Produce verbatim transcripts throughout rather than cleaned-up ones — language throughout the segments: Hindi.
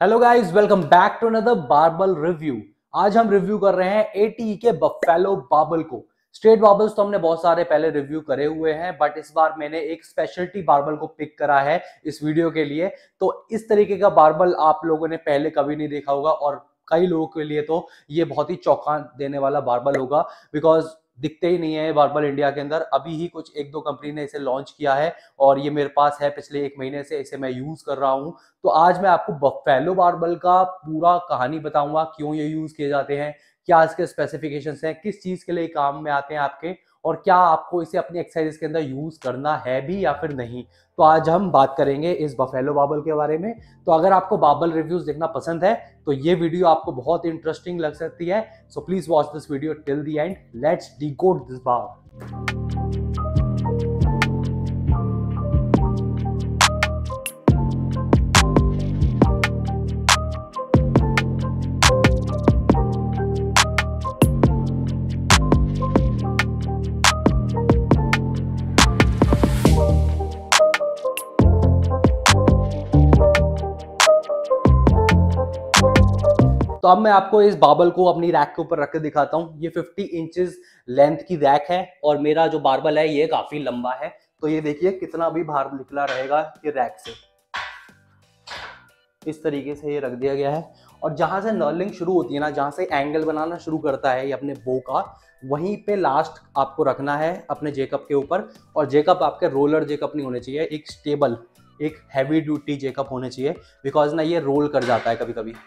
Hello guys, welcome back to another barbell review. आज हम रिव्यू कर रहे हैं एटीई के बफेलो बार्बल को। स्ट्रेट बार्बल्स तो हमने बहुत सारे पहले रिव्यू करे हुए हैं, बट इस बार मैंने एक स्पेशलिटी बार्बल को पिक करा है इस वीडियो के लिए। तो इस तरीके का बार्बल आप लोगों ने पहले कभी नहीं देखा होगा और कई लोगों के लिए तो ये बहुत ही चौंका देने वाला बार्बल होगा, बिकॉज दिखते ही नहीं है बार्बल इंडिया के अंदर। अभी ही कुछ एक दो कंपनी ने इसे लॉन्च किया है और ये मेरे पास है पिछले एक महीने से, इसे मैं यूज कर रहा हूँ। तो आज मैं आपको बफेलो बार्बल का पूरा कहानी बताऊंगा, क्यों ये यूज किए जाते हैं, क्या इसके स्पेसिफिकेशंस हैं, किस चीज के लिए काम में आते हैं आपके, और क्या आपको इसे अपनी एक्सरसाइज के अंदर यूज करना है भी या फिर नहीं। तो आज हम बात करेंगे इस बफेलो बार्बल के बारे में। तो अगर आपको बार्बल रिव्यूज देखना पसंद है तो ये वीडियो आपको बहुत इंटरेस्टिंग लग सकती है। So please watch this video till the end. Let's decode this barbell. तो अब मैं आपको इस बार्बल को अपनी रैक के ऊपर रख के दिखाता हूँ। ये फिफ्टी इंचेस लेंथ की रैक है और मेरा जो बार्बल है ये काफी लंबा है। तो ये देखिए कितना भी बाहर निकला रहेगा ये रैक से। इस तरीके से ये रख दिया गया है और जहां से नर्लिंग शुरू होती है ना, जहां से एंगल बनाना शुरू करता है ये अपने बो का, वहीं पे लास्ट आपको रखना है अपने जेकअप के ऊपर। और जेकअप आपके रोलर जेकअप नहीं होने चाहिए, एक स्टेबल, एक हैवी ड्यूटी जेकअप होने चाहिए, बिकॉज ना ये रोल कर जाता है कभी कभी।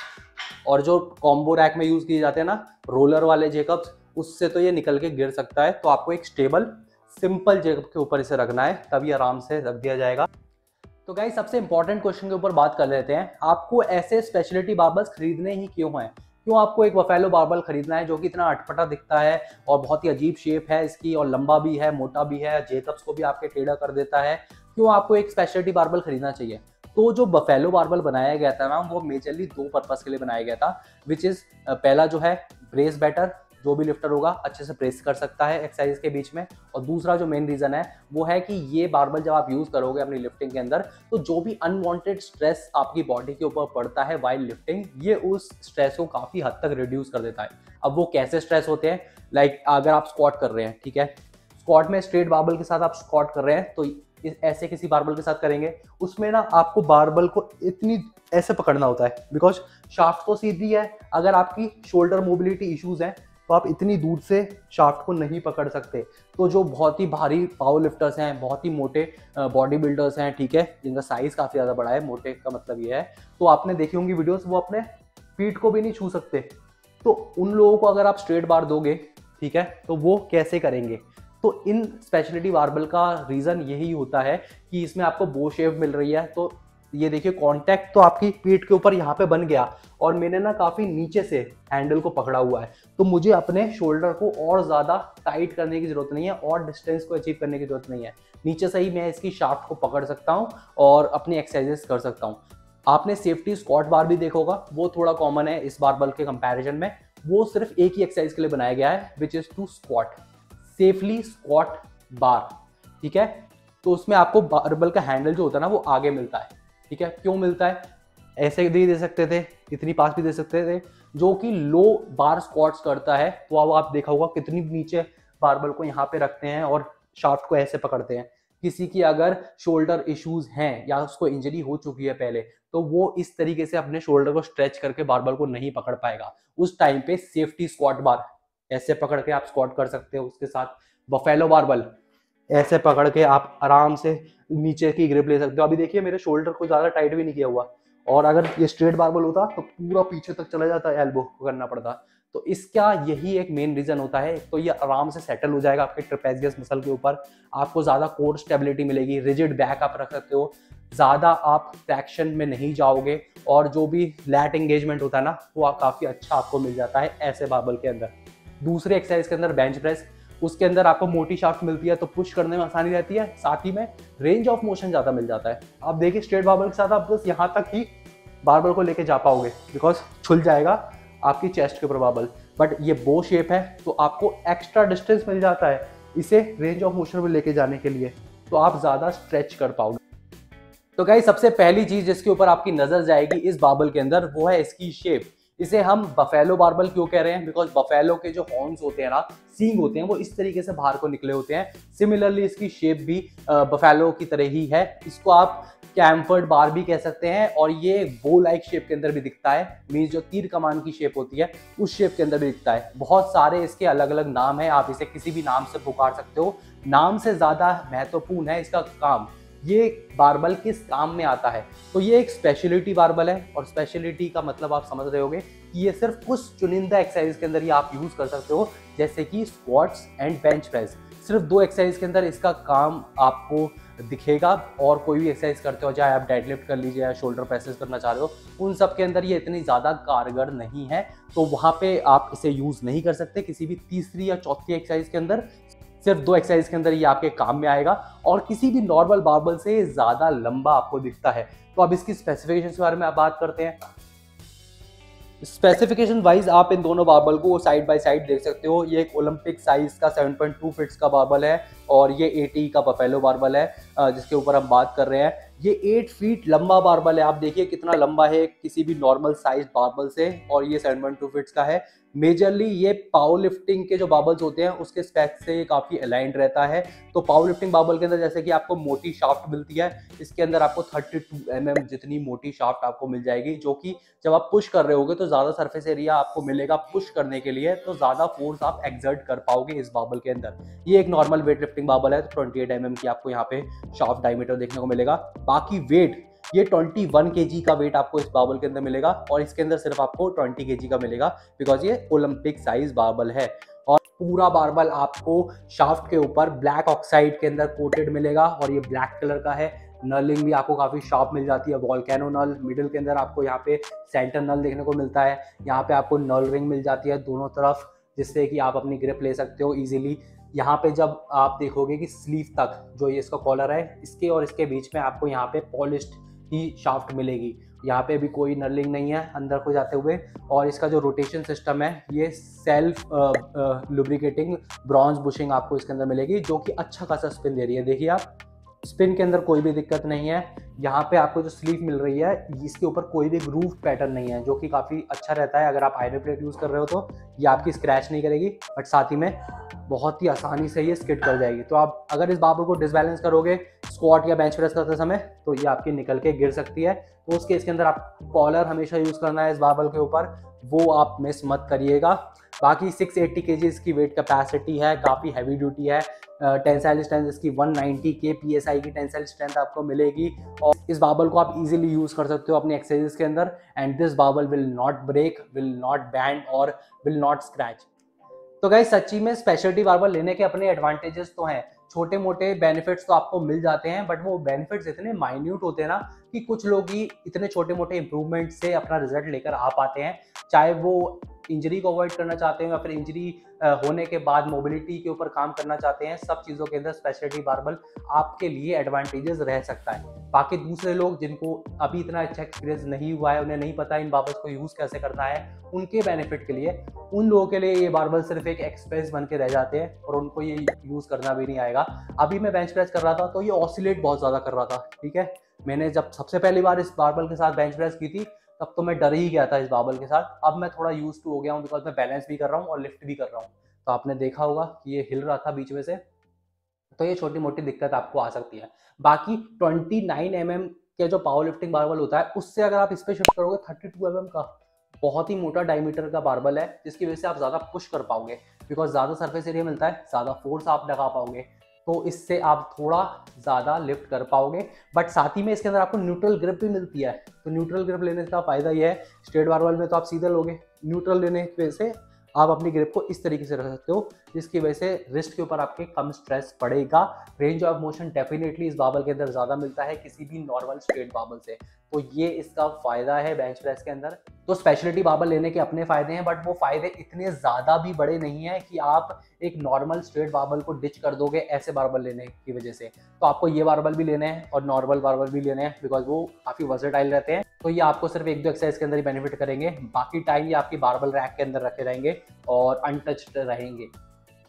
और जो कॉम्बो रैक में यूज किए जाते हैं ना रोलर वाले जेकअप्स, उससे तो ये निकल के गिर सकता है। तो आपको एक स्टेबल सिंपल जेकअप के ऊपर इसे रखना है, तभी आराम से रख दिया जाएगा। तो गाइस, सबसे इंपॉर्टेंट क्वेश्चन के ऊपर बात कर लेते हैं। आपको ऐसे स्पेशलिटी बार्बल्स खरीदने ही क्यों हैं? क्यों आपको एक बफेलो बार्बल खरीदना है जो कि इतना अटपटा दिखता है और बहुत ही अजीब शेप है इसकी, और लंबा भी है, मोटा भी है, जेकअप्स को भी आपके टेढ़ा कर देता है? क्यों आपको एक स्पेशलिटी बार्बल खरीदना चाहिए? तो जो बफेलो बार्बल बनाया गया था ना, वो मेजरली दो पर्पस के लिए बनाया गया था, विच इज पहला जो है ब्रेस बेटर, जो भी लिफ्टर होगा अच्छे से प्रेस कर सकता है एक्सरसाइज के बीच में। और दूसरा जो मेन रीजन है वो है कि ये बार्बल जब आप यूज करोगे अपनी लिफ्टिंग के अंदर, तो जो भी अनवांटेड स्ट्रेस आपकी बॉडी के ऊपर पड़ता है वाइल लिफ्टिंग, ये उस स्ट्रेस को काफी हद तक रिड्यूस कर देता है। अब वो कैसे स्ट्रेस होते हैं? लाइक अगर आप स्क्वाट कर रहे हैं, ठीक है, स्क्वाट में स्ट्रेट बार्बल के साथ आप स्क्वाट कर रहे हैं, तो ऐसे किसी बार्बल के साथ करेंगे, उसमें ना आपको बार्बल को इतनी ऐसे पकड़ना होता है, बिकॉज शाफ्ट तो सीधी है। अगर आपकी शोल्डर मोबिलिटी इश्यूज हैं तो आप इतनी दूर से शाफ्ट को नहीं पकड़ सकते। तो जो बहुत ही भारी पावर लिफ्टर्स हैं, बहुत ही मोटे बॉडी बिल्डर्स हैं, ठीक है, जिनका साइज काफी ज्यादा बड़ा है, मोटे का मतलब ये है, तो आपने देखी होंगी वीडियोस, वो अपने पीठ को भी नहीं छू सकते। तो उन लोगों को अगर आप स्ट्रेट बार दोगे, ठीक है, तो वो कैसे करेंगे? तो इन स्पेशलिटी बार्बल का रीजन यही होता है कि इसमें आपको बो शेप मिल रही है। तो ये देखिए, कांटेक्ट तो आपकी पीठ के ऊपर यहाँ पे बन गया और मैंने ना काफी नीचे से हैंडल को पकड़ा हुआ है, तो मुझे अपने शोल्डर को और ज्यादा टाइट करने की जरूरत नहीं है और डिस्टेंस को अचीव करने की जरूरत नहीं है। नीचे से ही मैं इसकी शाफ्ट को पकड़ सकता हूँ और अपनी एक्सरसाइजेस कर सकता हूँ। आपने सेफ्टी स्क्वाट बार भी देखा होगा, वो थोड़ा कॉमन है इस बार्बल के कंपैरिजन में। वो सिर्फ एक ही एक्सरसाइज के लिए बनाया गया है, which is to squat safely squat bar, ठीक है। तो उसमें आपको बार्बल का हैंडल जो होता है ना, वो आगे मिलता है, ठीक है। क्यों मिलता है? ऐसे भी दे सकते थे, इतनी पास भी दे सकते थे, जो कि लो बार स्क्वाट्स करता है। तो अब आप देखा होगा कितनी नीचे बार्बल को यहाँ पे रखते हैं और शाफ्ट को ऐसे पकड़ते हैं। किसी की अगर शोल्डर इश्यूज हैं या उसको इंजरी हो चुकी है पहले, तो वो इस तरीके से अपने शोल्डर को स्ट्रेच करके बार्बल को नहीं पकड़ पाएगा। उस टाइम पे सेफ्टी स्क्वाट बार ऐसे पकड़ के आप स्क्वाट कर सकते हो। उसके साथ बफेलो बार्बल ऐसे पकड़ के आप आराम से नीचे की ग्रिप ले सकते हो। अभी देखिए, मेरे शोल्डर को ज्यादा टाइट भी नहीं किया हुआ, और अगर ये स्ट्रेट बार्बल होता तो पूरा पीछे तक चला जाता, एल्बो करना पड़ता। तो इसका यही एक मेन रीजन होता है। तो ये आराम से सेटल हो जाएगा आपके ट्रेपेजियस मसल के ऊपर, आपको ज्यादा कोर स्टेबिलिटी मिलेगी, रिजिड बैक आप रख सकते हो, ज्यादा आप ट्रैक्शन में नहीं जाओगे, और जो भी लैट एंगेजमेंट होता है ना, वो काफी अच्छा आपको मिल जाता है ऐसे बार्बल के अंदर। दूसरे एक्सरसाइज के अंदर बेंच प्रेस, उसके अंदर आपको मोटी शाफ्ट मिलती है तो पुश करने में आसानी रहती है, साथ ही में रेंज ऑफ मोशन ज्यादा मिल जाता है। आप देखिए, स्ट्रेट बार्बल के साथ आप बस यहाँ तक ही बार्बल को लेके जा पाओगे, बिकॉज छुल जाएगा आपकी चेस्ट के ऊपर बार्बल। बट ये बो शेप है तो आपको एक्स्ट्रा डिस्टेंस मिल जाता है इसे रेंज ऑफ मोशन में लेके जाने के लिए, तो आप ज्यादा स्ट्रेच कर पाओगे। तो गाइस सबसे पहली चीज जिसके ऊपर आपकी नजर जाएगी इस बार्बल के अंदर वो है इसकी शेप। इसे हम बफेलो बार्बल क्यों कह रहे हैं? बिकॉज बफेलो के जो हॉर्न्स होते हैं ना, सींग होते हैं, वो इस तरीके से बाहर को निकले होते हैं। सिमिलरली इसकी शेप भी बफेलो की तरह ही है। इसको आप कैम्फर्ड बार भी कह सकते हैं और ये बो लाइक शेप के अंदर भी दिखता है। मीन्स जो तीर कमान की शेप होती है उस शेप के अंदर भी दिखता है। बहुत सारे इसके अलग अलग नाम है, आप इसे किसी भी नाम से पुकार सकते हो। नाम से ज्यादा महत्वपूर्ण है इसका काम। ये बार्बल किस काम में आता है? तो ये एक स्पेशलिटी बार्बल है और स्पेशलिटी का मतलब आप समझ रहे होगे कि ये सिर्फ कुछ चुनिंदा एक्सरसाइज के अंदर ही आप यूज कर सकते हो, जैसे कि स्क्वाट्स एंड बेंच प्रेस। सिर्फ दो एक्सरसाइज के अंदर इसका काम आपको दिखेगा और कोई भी एक्सरसाइज करते हो, चाहे आप डेडलिफ्ट कर लीजिए या शोल्डर प्रेसेस करना चाह रहे हो, उन सब के अंदर ये इतनी ज़्यादा कारगर नहीं है। तो वहाँ पे आप इसे यूज़ नहीं कर सकते। किसी भी तीसरी या चौथी एक्सरसाइज के अंदर, सिर्फ दो एक्सरसाइज के अंदर ये आपके काम में आएगा और किसी भी नॉर्मल बार्बल से ज़्यादा लंबा आपको दिखता है। तो अब इसकी स्पेसिफिकेशन के बारे में आप बात करते हैं। स्पेसिफिकेशन वाइज आप इन दोनों बार्बल को साइड बाय साइड देख सकते हो। ये एक ओलंपिक साइज का सेवन पॉइंट टू फीट्स का बार्बल है और ये एटी का बफेलो बार्बल है जिसके ऊपर हम बात कर रहे हैं। ये एट फीट लंबा बार्बल है। आप देखिए कितना लंबा है किसी भी नॉर्मल साइज बार्बल से, और ये सेवन पॉइंट टू फीट्स का है। मेजरली ये पावर लिफ्टिंग के जो बार्बल्स होते हैं उसके स्पेक से काफ़ी अलाइंड रहता है। तो पावर लिफ्टिंग बार्बल के अंदर जैसे कि आपको मोटी शाफ्ट मिलती है, इसके अंदर आपको थर्टी टू एम एम जितनी मोटी शाफ्ट आपको मिल जाएगी, जो कि जब आप पुश कर रहे होगे तो ज़्यादा सरफेस एरिया आपको मिलेगा पुश करने के लिए, तो ज़्यादा फोर्स आप एक्सर्ट कर पाओगे इस बार्बल के अंदर। ये एक नॉर्मल वेट लिफ्टिंग बार्बल है, तो ट्वेंटी एट एम एम की आपको यहाँ पे शाफ्ट डायमीटर देखने को मिलेगा। बाकी वेट ये इक्कीस केजी का वेट आपको इस बार्बल के अंदर मिलेगा और इसके अंदर सिर्फ आपको बीस केजी का मिलेगा बिकॉज ये ओलंपिक साइज बार्बल है। और पूरा बार्बल आपको शाफ्ट के ऊपर ब्लैक ऑक्साइड के अंदर कोटेड मिलेगा और ये ब्लैक कलर का है। नलिंग भी आपको काफ़ी शार्प मिल जाती है, वॉल्केनो नल। मिडिल के अंदर आपको यहाँ पे सेंटर नल देखने को मिलता है। यहाँ पे आपको नल रिंग मिल जाती है दोनों तरफ, जिससे कि आप अपनी ग्रिप ले सकते हो इजीली। यहाँ पे जब आप देखोगे कि स्लीव तक जो ये इसका कॉलर है, इसके और इसके बीच में आपको यहाँ पे पॉलिश्ड ही शाफ्ट मिलेगी। यहाँ पे भी कोई नलिंग नहीं है अंदर को जाते हुए। और इसका जो रोटेशन सिस्टम है ये सेल्फ लुब्रिकेटिंग ब्रॉन्ज बुशिंग आपको इसके अंदर मिलेगी, जो कि अच्छा खासा स्पिन दे रही है। देखिए आप, स्पिन के अंदर कोई भी दिक्कत नहीं है। यहाँ पे आपको जो स्लीव मिल रही है इसके ऊपर कोई भी ग्रूव पैटर्न नहीं है, जो कि काफ़ी अच्छा रहता है। अगर आप आयरन प्लेट यूज़ कर रहे हो तो ये आपकी स्क्रैच नहीं करेगी, बट साथ ही में बहुत ही आसानी से ये स्किड कर जाएगी। तो आप अगर इस बार्बल को डिसबैलेंस करोगे स्क्वाट या बेंच प्रेस करते समय तो ये आपकी निकल के गिर सकती है। तो उसके इसके अंदर आप कॉलर हमेशा यूज़ करना है इस बार्बल के ऊपर, वो आप मिस मत करिएगा। बाकी सिक्स एटी केजी इसकी वेट कैपेसिटी है, काफ़ी हैवी ड्यूटी है। टेंसाइल स्ट्रेंथ इसकी वन नाइंटी के पीएसआई की टेंसाइल स्ट्रेंथ आपको मिलेगी और इस बार्बल को आप इजीली यूज़ कर सकते हो अपने एक्सरसाइजेस के अंदर। And this barbell will not break, will not bend और विल नॉट स्क्रैच। तो गाइस सच्ची में स्पेशलिटी बार्बल लेने के अपने एडवांटेजेस तो हैं। छोटे मोटे बेनिफिट्स तो आपको मिल जाते हैं, बट वो बेनिफिट्स इतने माइन्यूट होते हैं ना कि कुछ लोग ही इतने छोटे मोटे इंप्रूवमेंट से अपना रिजल्ट लेकर आ पाते हैं। चाहे वो इंजरी को अवॉइड करना चाहते हैं या फिर इंजरी होने के बाद मोबिलिटी के ऊपर काम करना चाहते हैं, सब चीज़ों के अंदर स्पेशलिटी बार्बल आपके लिए एडवांटेजेस रह सकता है। बाकी दूसरे लोग जिनको अभी इतना अच्छा एक्सपीरियंस नहीं हुआ है, उन्हें नहीं पता इन बार्बल्स को यूज़ कैसे करना है, उनके बेनिफिट के लिए, उन लोगों के लिए ये बार्बल सिर्फ एक एक्सप्रेस बन के रह जाते हैं और उनको ये यूज़ करना भी नहीं आएगा। अभी मैं बेंच प्रेस कर रहा था तो ये ऑसिलेट बहुत ज़्यादा कर रहा था, ठीक है। मैंने जब सबसे पहली बार इस बार्बल के साथ बेंच प्रेस की थी तब तो मैं डर ही गया था इस बार्बल के साथ। अब मैं थोड़ा यूज टू हो गया हूँ बिकॉज मैं बैलेंस भी कर रहा हूँ और लिफ्ट भी कर रहा हूँ। तो आपने देखा होगा कि ये हिल रहा था बीच में से, तो ये छोटी मोटी दिक्कत आपको आ सकती है। बाकी ट्वेंटी नाइन एम एम के जो पावर लिफ्टिंग बार्बल होता है उससे अगर आप इस पर शिफ्ट करोगे थर्टी टू एम एम का बहुत ही मोटा डायमीटर का बार्बल है, जिसकी वजह से आप ज़्यादा पुश कर पाओगे बिकॉज ज़्यादा सरफेस एरिया मिलता है, ज़्यादा फोर्स आप लगा पाओगे, तो इससे आप थोड़ा ज़्यादा लिफ्ट कर पाओगे। बट साथ ही में इसके अंदर आपको न्यूट्रल ग्रिप भी मिलती है। तो न्यूट्रल ग्रिप लेने का फ़ायदा ये है, स्ट्रेट बार्बल में तो आप सीधे लोगे, न्यूट्रल लेने की वजह से आप अपनी ग्रिप को इस तरीके से रख सकते हो, जिसकी वजह से रिस्ट के ऊपर आपके कम स्ट्रेस पड़ेगा। रेंज ऑफ मोशन डेफिनेटली इस बार्बल के अंदर ज़्यादा मिलता है किसी भी नॉर्मल स्ट्रेट बार्बल से, तो ये इसका फ़ायदा है बेंच प्रेस के अंदर। तो स्पेशलिटी बार्बल लेने के अपने फ़ायदे हैं, बट वो फ़ायदे इतने ज़्यादा भी बड़े नहीं हैं कि आप एक नॉर्मल स्ट्रेट बार्बल को डिच कर दोगे ऐसे बार्बल लेने की वजह से। तो आपको ये बार्बल भी लेने हैं और नॉर्मल बार्बल भी लेने हैं बिकॉज वो काफ़ी वर्सेटाइल रहते हैं। तो ये आपको सिर्फ एक दो एक्सरसाइज के अंदर ही बेनिफिट करेंगे, बाकी टाइम ये आपकी बार्बल रैक के अंदर रखे रहेंगे और अनटच्ड रहेंगे।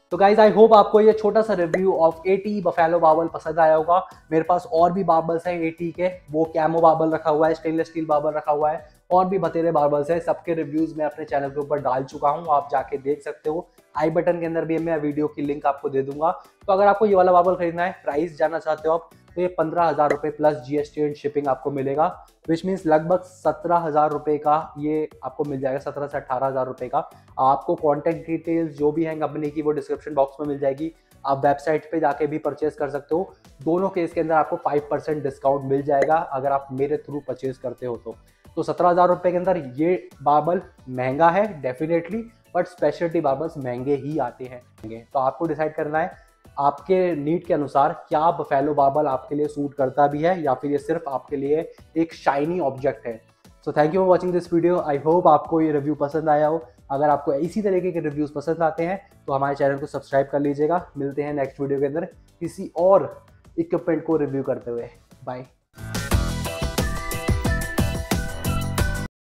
तो गाइज आई होप आपको ये छोटा सा review of AT buffalo barbell पसंद आया होगा। मेरे पास और भी बार्बल्स हैं एटी के, वो कैमो बार्बल रखा हुआ है, स्टेनलेस स्टील बार्बल रखा हुआ है, और भी बतेरे बार्बल्स हैं। सबके रिव्यूज मैं अपने चैनल के ऊपर डाल चुका हूँ, आप जाके देख सकते हो। आई बटन के अंदर भी मैं वीडियो की लिंक आपको दे दूंगा। तो अगर आपको ये वाला बार्बल खरीदना है, प्राइस जानना चाहते हो आप, तो ये पंद्रह हजार रुपये प्लस जीएसटी एंड शिपिंग आपको मिलेगा, विच मीन्स लगभग सत्रह हजार रुपये का ये आपको मिल जाएगा, सत्रह से अठारह हजार रुपये का। आपको कॉन्टैक्ट डिटेल्स जो भी हैं कंपनी की वो डिस्क्रिप्शन बॉक्स में मिल जाएगी, आप वेबसाइट पे जाके भी परचेज कर सकते हो। दोनों केस के अंदर आपको फाइव परसेंट डिस्काउंट मिल जाएगा अगर आप मेरे थ्रू परचेज करते हो तो। तो सत्रह हजार रुपये के अंदर ये बार्बल महंगा है डेफिनेटली, बट स्पेशलिटी बार्बल्स महंगे ही आते हैं। तो आपको डिसाइड करना है आपके नीड के अनुसार क्या बफेलो बार्बल आपके लिए सूट करता भी है, या फिर ये सिर्फ आपके लिए एक शाइनी ऑब्जेक्ट है। So thank you for watching this video. I hope आपको ये रिव्यू पसंद आया हो। अगर आपको इसी तरीके के रिव्यूज पसंद आते हैं तो हमारे चैनल को सब्सक्राइब कर लीजिएगा। मिलते हैं नेक्स्ट वीडियो के अंदर किसी और इक्विपमेंट को रिव्यू करते हुए। बाय।